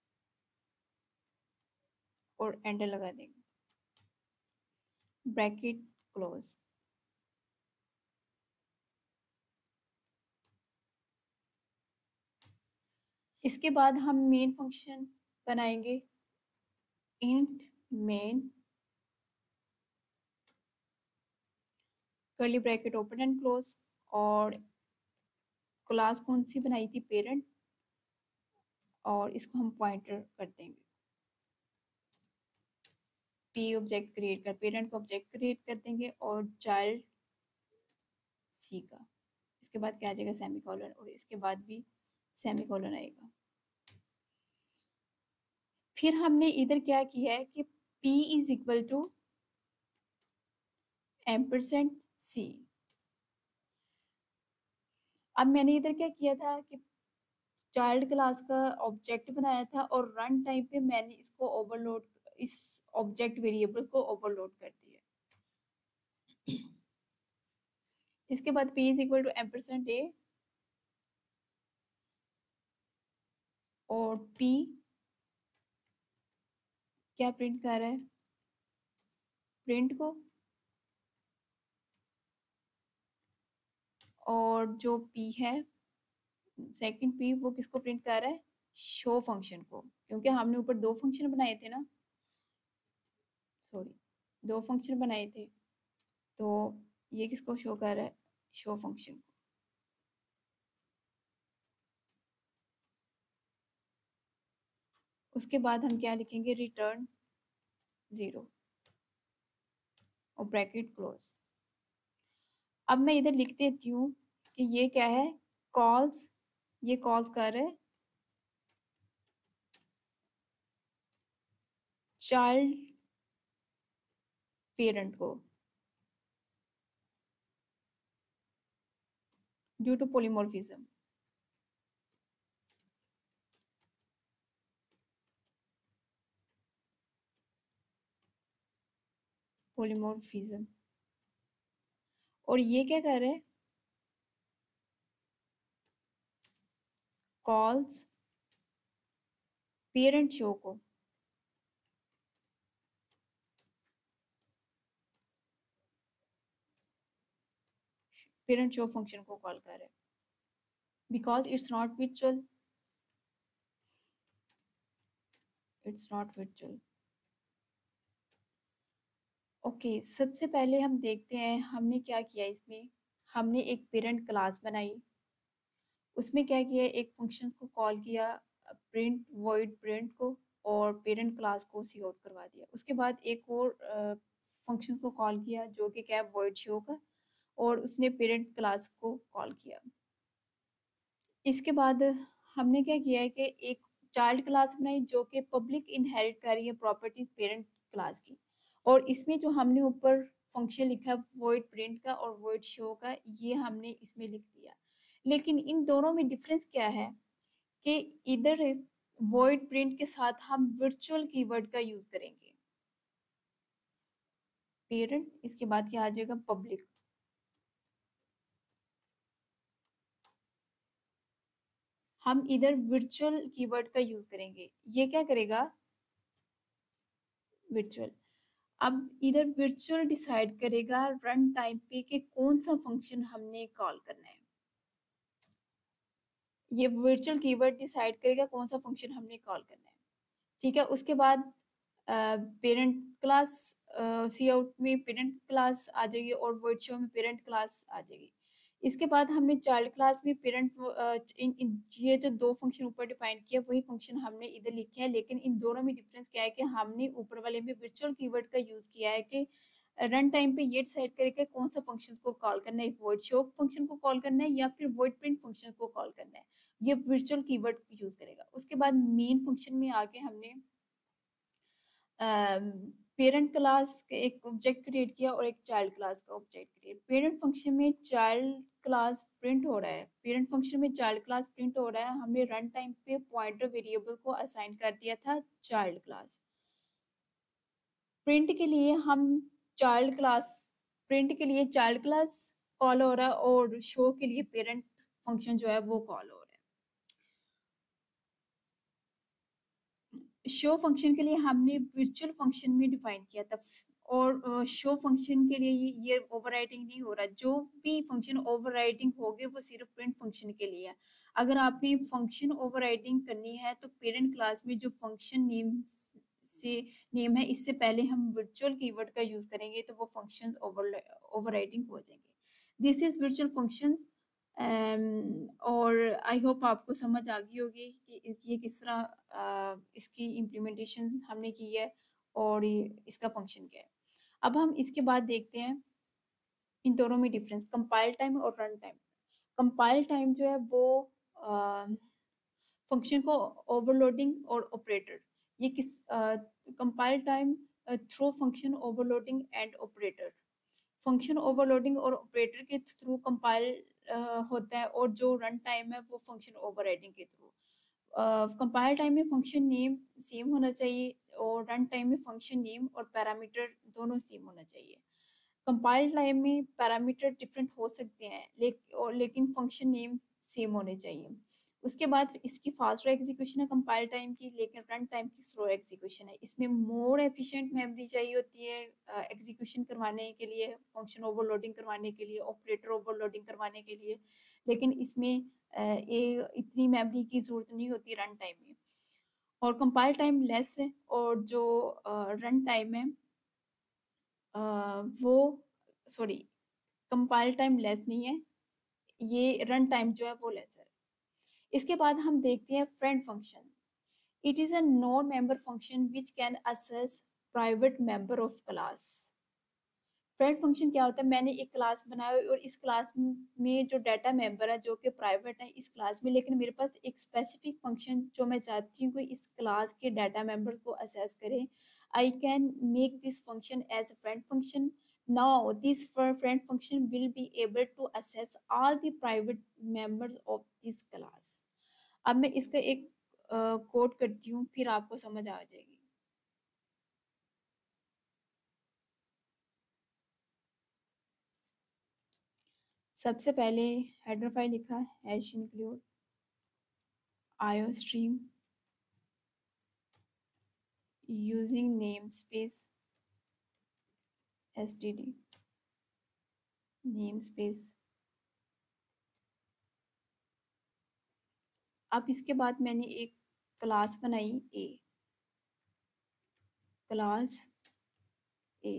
और एंडल लगा देंगे, ब्रैकेट क्लोज। इसके बाद हम मेन फंक्शन बनाएंगे, int main curly bracket open and close, और क्लास कौन सी बनाई थी, पेरेंट, और इसको हम पॉइंटर कर देंगे। पी ऑब्जेक्ट क्रिएट कर, पेरेंट का ऑब्जेक्ट क्रिएट कर देंगे और चाइल्ड सी का, इसके बाद क्या आ जाएगा सेमी कॉलन, और इसके बाद भी सेमी कॉलन आएगा। फिर हमने इधर क्या किया है कि P is equal to ampersand C. अब मैंने इधर क्या किया था कि चाइल्ड क्लास का ऑब्जेक्ट बनाया था और रन टाइम पे मैंने इसको ओवरलोड, इस ऑब्जेक्ट वेरिएबल को ओवरलोड कर दिया। इसके बाद P is equal to ampersand A और P क्या प्रिंट कर रहा है, प्रिंट को, और जो P है सेकंड P वो किसको प्रिंट कर रहा है, शो फंक्शन को, क्योंकि हमने ऊपर दो फंक्शन बनाए थे ना, सॉरी दो फंक्शन बनाए थे, तो ये किसको शो कर रहा है, शो फंक्शन को। उसके बाद हम क्या लिखेंगे, रिटर्न जीरो और ब्रैकेट क्लोज। अब मैं इधर लिख देती हूँ कि ये क्या है, कॉल्स, ये कॉल्स कर रहे हैं चाइल्ड पेरेंट को ड्यू टू पोलीमॉर्फिज्म। पोलीमॉर्फिज्म, और ये क्या कर रहे हैं, कॉल्स पेरेंट शो को, पेरेंट शो फंक्शन को कॉल कर रहे हैं, because it's not virtual, it's not virtual। Okay okay, सबसे पहले हम देखते हैं हमने क्या किया इसमें। हमने एक पेरेंट क्लास बनाई, उसमें क्या किया, एक फंक्शन को कॉल किया प्रिंट वॉइड प्रिंट को, और पेरेंट क्लास को सी आउट करवा दिया। उसके बाद एक और फंक्शन को कॉल किया जो कि क्या, वॉइड शो का, और उसने पेरेंट क्लास को कॉल किया। इसके बाद हमने क्या किया है कि एक चाइल्ड क्लास बनाई जो कि पब्लिक इनहेरिट कर रही है प्रॉपर्टीज पेरेंट क्लास की, और इसमें जो हमने ऊपर फंक्शन लिखा है वॉइड प्रिंट का और वॉइड शो का, ये हमने इसमें लिख दिया। लेकिन इन दोनों में डिफरेंस क्या है कि इधर वॉइड प्रिंट के साथ हम वर्चुअल कीवर्ड का यूज करेंगे, पेरेंट, इसके बाद क्या आ जाएगा, पब्लिक। हम इधर वर्चुअल कीवर्ड का यूज करेंगे, ये क्या करेगा, वर्चुअल। अब इधर वर्चुअल डिसाइड करेगा रन टाइम पे कि कौन सा फंक्शन हमने कॉल करना है। ये वर्चुअल कीवर्ड डिसाइड करेगा कौन सा फंक्शन हमने कॉल करना है। ठीक है, उसके बाद पेरेंट क्लास, सी आउट में पेरेंट क्लास आ जाएगी और वर्ड शो में पेरेंट क्लास आ जाएगी। इसके बाद हमने चाइल्ड क्लास में पेरेंट, इन, इन ये जो दो फंक्शन ऊपर डिफाइन किया वही फंक्शन हमने इधर लिखे हैं, लेकिन इन दोनों में डिफरेंस क्या है कि हमने ऊपर वाले में वर्चुअल कीवर्ड का यूज किया है कि रन टाइम पे ये डिसाइड करके कौन सा फंक्शन को कॉल करना है, वर्ड शो फंक्शन को कॉल करना है या फिर वर्ड प्रिंट फंक्शन को कॉल करना है, ये वर्चुअल कीवर्ड यूज करेगा। उसके बाद मेन फंक्शन में आके हमने पेरेंट क्लास का एक ऑब्जेक्ट क्रिएट किया और एक चाइल्ड क्लास का ऑब्जेक्ट क्रिएट। पेरेंट फंक्शन में चाइल्ड क्लास प्रिंट हो रहा है, पेरेंट फंक्शन में चाइल्ड क्लास प्रिंट हो रहा है, हमने रन टाइम पे पॉइंटर वेरिएबल को असाइन कर दिया था चाइल्ड क्लास। प्रिंट के लिए हम चाइल्ड क्लास, प्रिंट के लिए चाइल्ड क्लास कॉल हो रहा है और शो के लिए पेरेंट फंक्शन जो है वो कॉल हो रहा है। शो फंक्शन के लिए हमने वर्चुअल फंक्शन में डिफाइन किया था, और शो फंक्शन के लिए ये, ये ओवरराइटिंग नहीं हो रहा, जो भी फंक्शन ओवरराइटिंग होगी वो सिर्फ प्रिंट फंक्शन के लिए है। अगर आपने फंक्शन ओवरराइटिंग करनी है तो पेरेंट क्लास में जो फंक्शन नेम से नेम है, इससे पहले हम वर्चुअल कीवर्ड का यूज करेंगे तो वो फंक्शंस ओवर ओवरराइटिंग हो जाएंगे। This is virtual functions. और आई होप आपको समझ आ गई होगी कि इस ये किस तरह uh, इसकी इम्प्लीमेंटेशन हमने की है और ये इसका फंक्शन क्या है। अब हम इसके बाद देखते हैं इन दोनों में डिफरेंस, कंपाइल टाइम और रन टाइम। कंपाइल टाइम जो है वो फंक्शन को ओवरलोडिंग और ऑपरेटर, ये किस compile time through function overloading and operator, function overloading और ऑपरेटर के थ्रू कंपाइल होता है, और जो रन टाइम है वो फंक्शन ओवरराइडिंग के थ्रू। कंपाइल टाइम में फंक्शन नेम सेम होना चाहिए और रन टाइम में फंक्शन नेम और पैरामीटर दोनों सेम होना चाहिए। कंपाइल टाइम में पैरामीटर डिफरेंट हो सकते हैं लेकिन और लेकिन फंक्शन नेम सेम होने चाहिए। उसके बाद इसकी फास्टर एग्जीक्यूशन है कंपाइल टाइम की, लेकिन रन टाइम की स्लो एग्जीक्यूशन है। इसमें मोर एफिशिएंट मेमोरी चाहिए होती है एग्जीक्यूशन करवाने के लिए, फंक्शन ओवरलोडिंग करवाने के लिए, ऑपरेटर ओवरलोडिंग करवाने के लिए, लेकिन इसमें ये इतनी मेमोरी की जरूरत नहीं होती रन टाइम में। और कंपाइल टाइम लेस है और जो रन टाइम है वो, सॉरी, कंपाइल टाइम लेस नहीं है, ये रन टाइम जो है वो लेस है। इसके बाद हम देखते हैं friend function. It is a non member function which can access private member of class. Friend function क्या होता है, मैंने एक क्लास बनाया और इस क्लास में जो डाटा मेंबर है जो कि प्राइवेट है इस क्लास में, लेकिन मेरे पास एक स्पेसिफिक फंक्शन जो मैं चाहती हूँ कि इस क्लास के डाटा मेंबर्स को असेस करे। I can make this function as a friend function. Now this friend function will be able to access all the private members of this class. अब मैं इसका एक कोड uh, करती हूँ फिर आपको समझ आ जाएगी। सबसे पहले हेडर फाइल लिखा hash include iostream using namespace std namespace। अब इसके बाद मैंने एक क्लास बनाई ए, क्लास ए।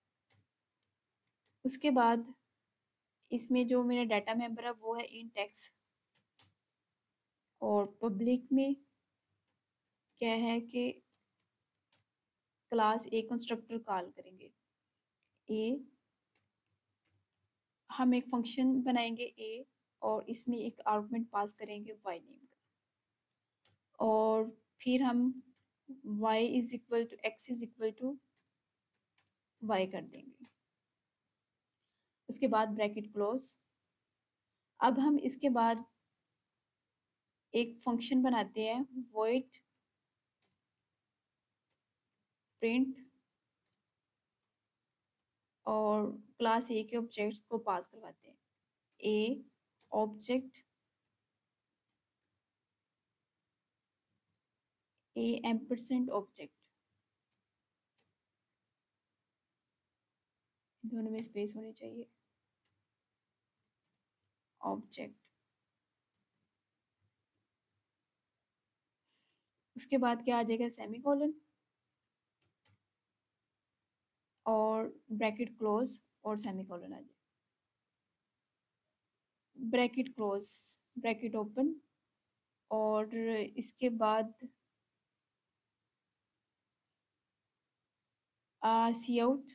उसके बाद इसमें जो मेरा डाटा मेंबर है वो है इन टेक्स्ट, और पब्लिक में क्या है कि क्लास ए कंस्ट्रक्टर कॉल करेंगे। ए, हम एक फंक्शन बनाएंगे ए और इसमें एक आर्गुमेंट पास करेंगे वाई नेम का, और फिर हम y is equal to X is equal to Y कर देंगे। उसके बाद ब्रैकेट क्लोज। अब हम इसके बाद एक फंक्शन बनाते हैं void प्रिंट, और क्लास ए के ऑब्जेक्ट्स को पास करवाते हैं। A object, A ampersand object, दोनों में स्पेस होनी चाहिए, ऑब्जेक्ट। उसके बाद क्या आ जाएगा, सेमी कॉलन और ब्रैकेट क्लोज और सेमी कॉलन आ जाएगा, ब्रैकेट क्लोज, ब्रैकेट ओपन, और इसके बाद C out,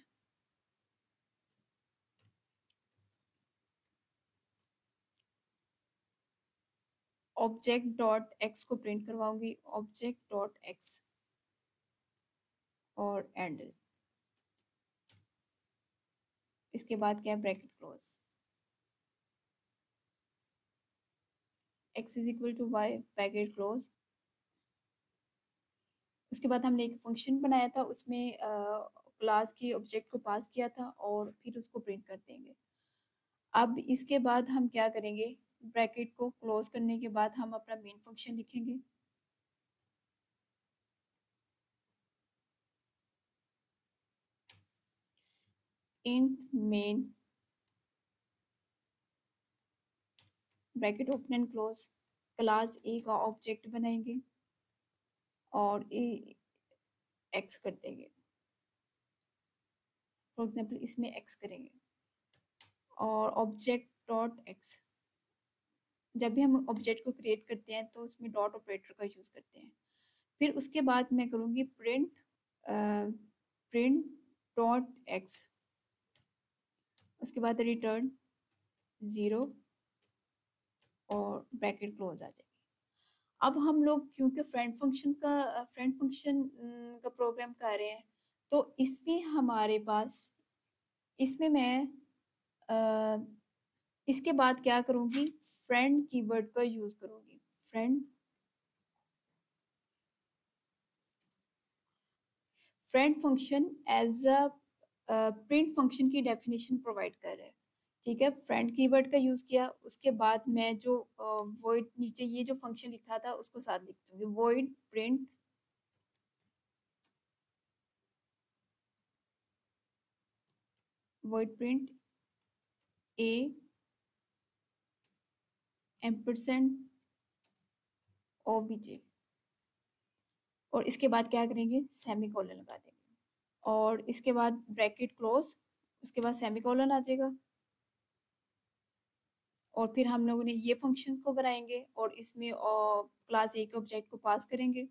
object dot X को प्रिंट करवाऊंगी, ऑब्जेक्ट डॉट एक्स और एंड। इसके बाद क्या है, bracket close, X is equal to Y, bracket close. उसके बाद हमने एक फंक्शन बनाया था, उसमें क्लास के ऑब्जेक्ट को पास किया था और फिर उसको प्रिंट कर देंगे। अब इसके बाद हम क्या करेंगे, ब्रैकेट को क्लोज करने के बाद हम अपना मेन फंक्शन लिखेंगे। Int main, bracket open and close, class A का ऑब्जेक्ट बनाएंगे और ए एक्स कर देंगे, फॉर एग्जांपल इसमें एक्स करेंगे, और ऑब्जेक्ट डॉट एक्स। जब भी हम ऑब्जेक्ट को क्रिएट करते हैं तो उसमें डॉट ऑपरेटर का यूज़ करते हैं। फिर उसके बाद मैं करूँगी प्रिंट, प्रिंट डॉट एक्स, उसके बाद रिटर्न ज़ीरो और ब्रैकेट क्लोज आ जाएगी। अब हम लोग क्योंकि फ्रेंड फंक्शन का फ्रेंड फंक्शन का प्रोग्राम कर रहे हैं, तो इसमें हमारे पास, इसमें मैं आ, इसके बाद क्या करूँगी, फ्रेंड कीवर्ड का यूज़ करूँगी। Friend friend function as a print function की डेफिनेशन प्रोवाइड कर रहा है। ठीक है, फ्रेंड कीवर्ड का यूज़ किया, उसके बाद मैं जो वॉइड uh, नीचे ये जो फंक्शन लिखा था उसको साथ लिख दूंगी, void print void print A ampersand OBJ, और इसके बाद क्या करेंगे, सेमी कॉलन लगा देंगे, और इसके बाद ब्रैकेट क्लोज, उसके बाद सेमी कॉलन आ जाएगा, और फिर हम लोगों ने ये फंक्शंस को बनाएंगे और इसमें क्लास ए के ऑब्जेक्ट को पास करेंगे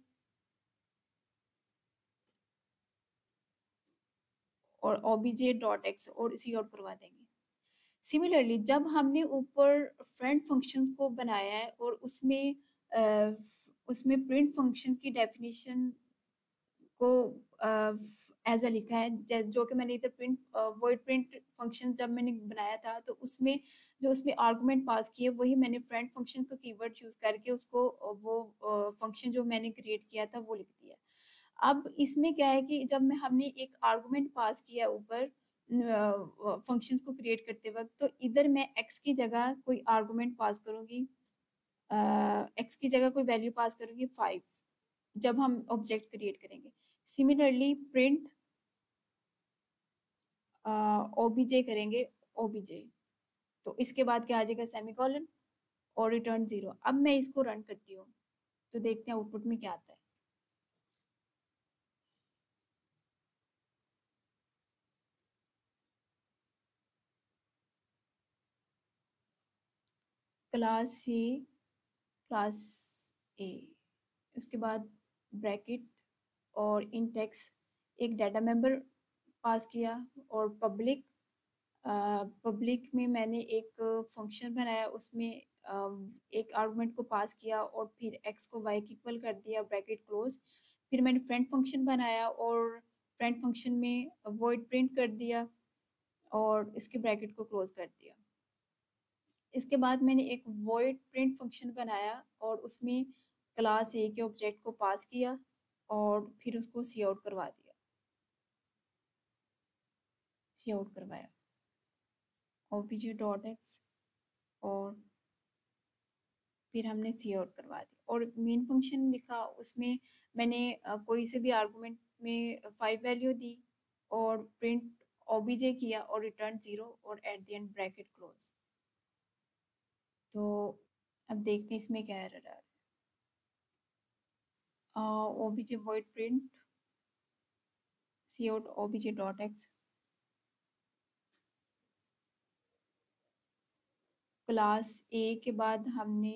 और ओबीजे डॉट एक्स और इसी आउट करवा देंगे। सिमिलरली जब हमने ऊपर फ्रेंड फंक्शंस को बनाया है और उसमें uh, उसमें प्रिंट फंक्शंस की डेफिनेशन को एज अ लिखा है, जो कि मैंने इधर प्रिंट वॉइड प्रिंट फंक्शन जब मैंने बनाया था तो उसमें जो उसमें आर्गुमेंट पास किए वही मैंने फ्रेंड फंक्शन का कीवर्ड यूज करके उसको वो फंक्शन जो मैंने क्रिएट किया था वो लिख दिया। अब इसमें क्या है कि जब मैं हमने एक आर्गुमेंट पास किया ऊपर फंक्शंस को क्रिएट करते वक्त, तो इधर मैं एक्स की जगह कोई आर्गुमेंट पास करूंगी, एक्स की जगह कोई वैल्यू पास करूंगी फाइव, जब हम ऑब्जेक्ट क्रिएट करेंगे। सिमिलरली प्रिंट ओबीजे करेंगे, ओबीजे, तो इसके बाद क्या आ जाएगा, सेमीकोलन और रिटर्न जीरो। अब मैं इसको रन करती हूँ तो देखते हैं आउटपुट में क्या आता है। क्लास ए, क्लास ए, उसके बाद ब्रैकेट और इन टेक्स एक डाटा मेंबर पास किया, और पब्लिक, पब्लिक में मैंने एक फंक्शन बनाया, उसमें एक आर्गुमेंट को पास किया और फिर एक्स को वाई की इक्वल कर दिया, ब्रैकेट क्लोज। फिर मैंने फ्रेंड फंक्शन बनाया और फ्रेंड फंक्शन में वॉइड प्रिंट कर दिया और इसके ब्रैकेट को क्लोज कर दिया। इसके बाद मैंने एक वॉइड प्रिंट फंक्शन बनाया और उसमें क्लास ए के ऑब्जेक्ट को पास किया और फिर उसको सी आउट करवा दिया, सी आउट करवाया ओपीजे डॉट एक्स, और फिर हमने सी आउट करवा दी और मेन फंक्शन लिखा, उसमें मैंने कोई से भी आर्गुमेंट में फाइव वैल्यू दी और प्रिंट ओबीजे किया और रिटर्न जीरो और at the end bracket close. तो अब देखते हैं इसमें क्या एरर आ रहा है। obj void print cout obj dot x। Class A के बाद हमने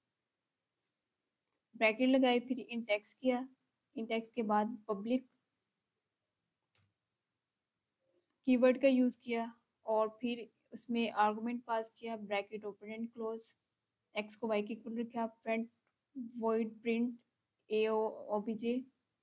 ब्रैकेट लगाई, फिर इंटेक्स किया, इंटेक्स के बाद पब्लिक कीवर्ड का यूज़ किया और फिर उसमें आर्गुमेंट पास किया, bracket open and close, X को वाई के इक्वल रखा, front void print A OBJ,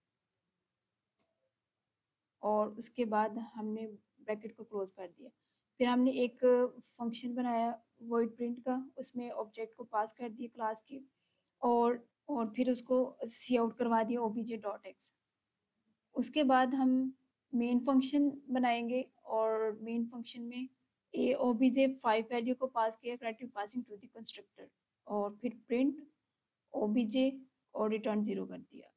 और उसके बाद हमने ब्रैकेट को क्लोज कर दिया। फिर हमने एक फंक्शन बनाया वॉइड प्रिंट का, उसमें ऑब्जेक्ट को पास कर दिया क्लास के, और और फिर उसको सी आउट करवा दिया ओबीजे डॉट एक्स। उसके बाद हम मेन फंक्शन बनाएंगे और मेन फंक्शन में ए ओबीजे फाइव वैल्यू को पास किया corrective passing to the constructor, और फिर प्रिंट ओबीजे और रिटर्न जीरो कर दिया।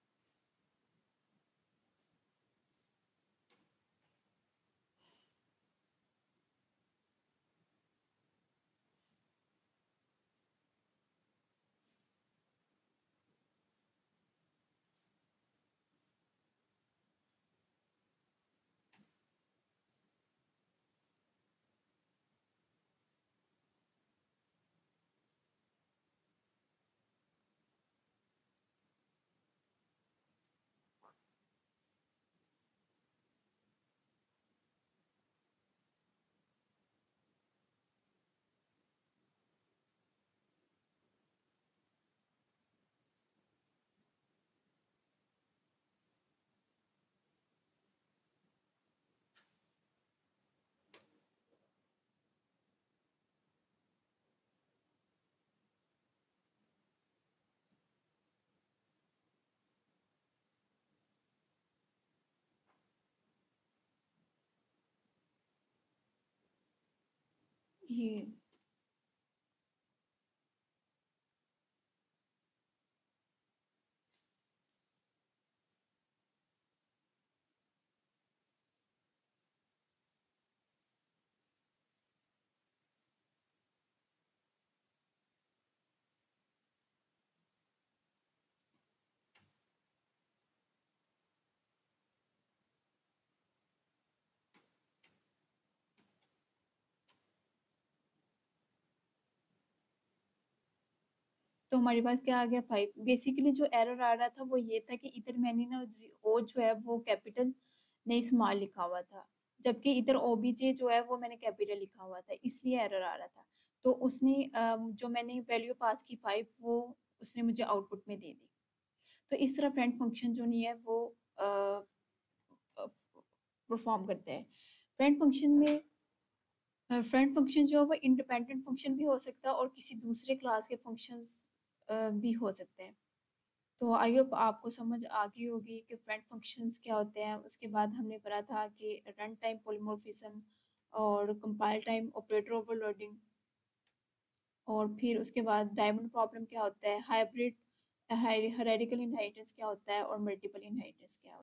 ये तो हमारे पास क्या आ गया फाइव। बेसिकली जो एरर आ रहा था वो ये था कि इधर मैंने ना ओ जो है वो कैपिटल नहीं स्मॉल लिखा हुआ था, जबकि इधर ओबीजे जो है वो मैंने कैपिटल लिखा हुआ था, इसलिए एरर आ रहा था। तो उसने अम, जो मैंने वैल्यू पास की फाइव, वो उसने मुझे आउटपुट में दे दी। तो इस तरह फ्रेंड फंक्शन जो नहीं है वो परफॉर्म करता है। फ्रेंड फंक्शन में फ्रेंड फंक्शन जो है वो इंडिपेंडेंट फंक्शन भी हो सकता है और किसी दूसरे क्लास के फंक्शंस भी हो सकते हैं। तो आई होप आपको समझ आ गई होगी कि फ्रेंड फंक्शंस क्या होते हैं। उसके बाद हमने पढ़ा था कि रन टाइम पॉलीमॉर्फिज्म और कंपाइल टाइम ऑपरेटर ओवरलोडिंग, और फिर उसके बाद डायमंड प्रॉब्लम क्या होता है, हाइब्रिड हायरार्किकल इनहेरिटेंस क्या होता है, और मल्टीपल इनहेरिटेंस क्या होता है।